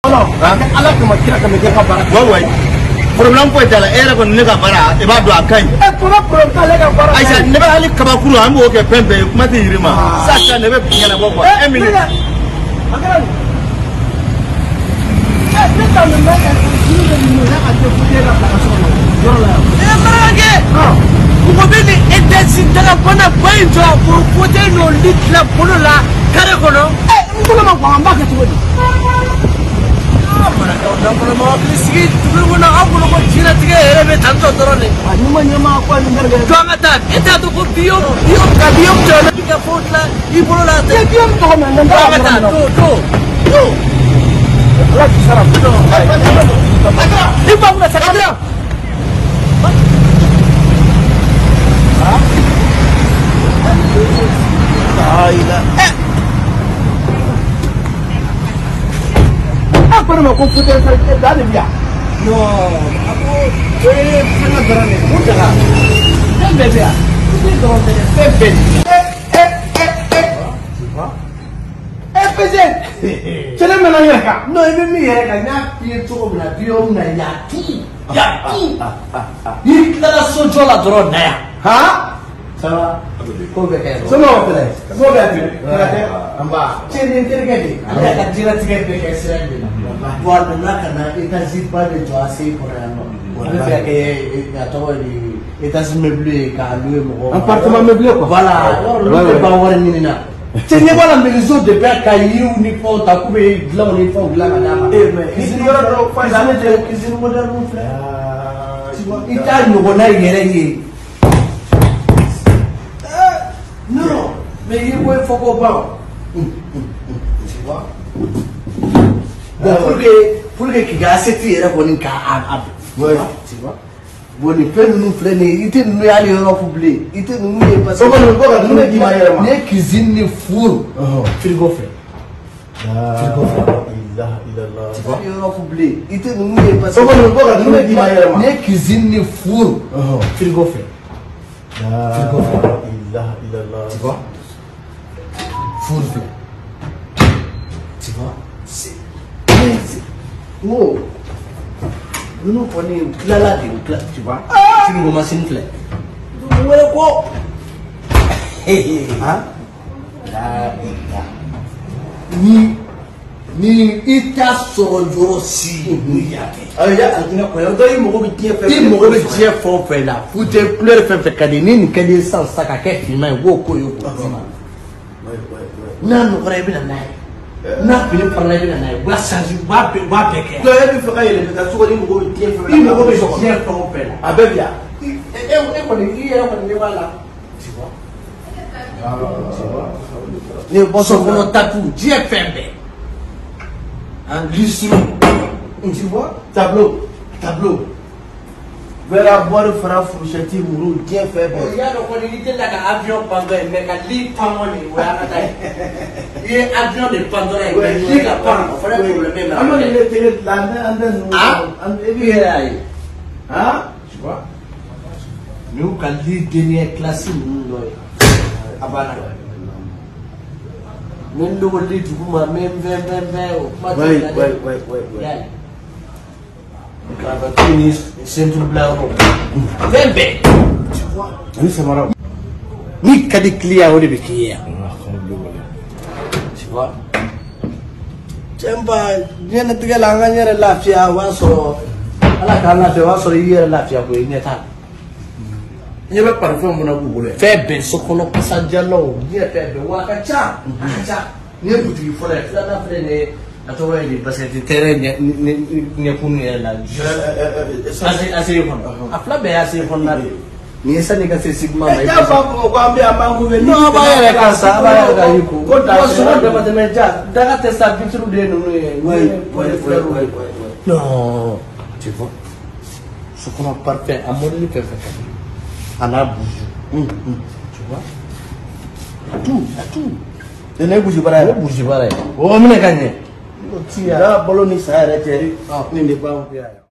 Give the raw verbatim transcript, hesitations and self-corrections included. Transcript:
ala kuma kira ka me ke ka bara wa wa problème ko tala era ko ne ka bara e ba do akan e ko problème ka le ka bara aisha ne ba hali kaba kuru am o ke pembe kuma ti yirima sa sa ne be ngana bo ko e minute agara e ne ta me ma ka ni ni na ka te ku te ka ka so yo la e marage ko be ni e de sin daga bona bayin to ko ko te no litla polo la kare ko no e ngolo ma kwa mbaka ti wodi da ko ma plisi tu ko na abulo ko tira tige ere be tanto dorone ani ma nyama ko ni ngarga to ngata eta to ko biyo biyo ka biyo to na ka fotla I bolo la te biyo to ko men ngata to to to la ki sara to ni ba una sakadra ha aila eh Pero me confunde esa edad de via. No, aku eh sangat berani. Mudah. Dan bebek. Ini dorong tadi bebek. Eh eh eh eh. Eh pezen. Cela mana ya kak? No, ini mi ya kak. Nak dia cukup lah. Dia umna yaki. Yaki. Ini kita sojo lah dorong naya. Ha? Sama. Kau bebek. Semua apa lagi? Semua bebek. Amba. Ciri ciri kaki. Ada kan ciri ciri bebek sering. Buat nak kena kita zipa de joasi koreano. Ada que atau di kita semebli kalu mo. Apartment mebli ko. Voilà. Lo ba wara ni na. Chenye bala melizo de ba kayi uniform ta kube gla uniform gla madama. Eh mais kizini wala do fa zane de kizini wala do fla. Ita no bona yere yi. Non, mais il faut faut pas. Tu vois? Bon, pour que pour que qui a cette fille là qu'on a à ouais tu vois bon il peut nous freiner il te nous aller au public il te nous est parce que on nous dit les cuisine ni four frigo fait frigo fait il a il a là tu vois au public il te nous est parce que on nous dit les cuisine ni four frigo fait frigo fait il a il a là tu vois four fait tu vois c'est oh, nous prenons là là tu vois, si nous commençons à faire, nous voulons quoi? Hein? Là, ni ni ita sorojoro si ni yake. Ah ya, alina kwa yodo i mogo bi tie fe. I mogo bi tie fo fe la. Fute pleur fe fe kadini ni kadi sans saka ke fi mai wo ko yo ko. Ouais ouais ouais. Na no kora bi na nai. Na pili parla bi na nai. Wa sanji wa be wa be ke. Do e bi fe ka yele ka so ni mogo bi tie fe. I mogo bi tie fo fe la. Abebia. E e e ko ni i e ko ni wala. Tu vois? Ah, tu vois. Ne boso kono tatou die fembe. Un glissement. Tu vois? Tableau. Tableau. Vers boire de faire fourchette, mourou, bien fait. Il y a donc on était là dans l'avion pendant, mais quand l'île Pamoni, ouais, il y a avion de Pandora, il y a pas, on ferait pour le même. Ah, il était là, ah, et ah, tu vois? Nous, quand l'île dernière classe, nous, à Bana. Même le monde dit tout le même vingt vingt vingt. Oui, oui, oui, oui, oui. Quand on finit, c'est tout blanc. vingt vingt. Tu vois? Oui, c'est marrant. Ni qu'à des clients au début qui est. Tu vois? Tiens pas, viens de te gagner la gagne la fia, ou un sort. À la canne, tu vas sur hier la fia pour une étape. Il y a pas de femme mon abou. Fais bien ce qu'on a passé à dialogue. Il y a fait de wakacha. Ni boutique il faut la faire la freiner. Attends, parce que le terrain n'est pas né là. Assez assez bon. Afla be assez bon là. Ni ça n'est que c'est sigma. Il y a pas pour quoi bien mango. Non, pas y aller ça, pas y aller ko. Ko ta so de battement ja. Daga te sa bitru de nous. Oui, oui, oui, oui. Non, tu vois. Ce qu'on a parfait, à modèle fait fait. On a bougé. Tu vois? Tout, tout. Tu n'es bougé pas là. Bougé pas là. Oh, on est gagné. Là, Bologne, ça a été. Ah, on n'est pas en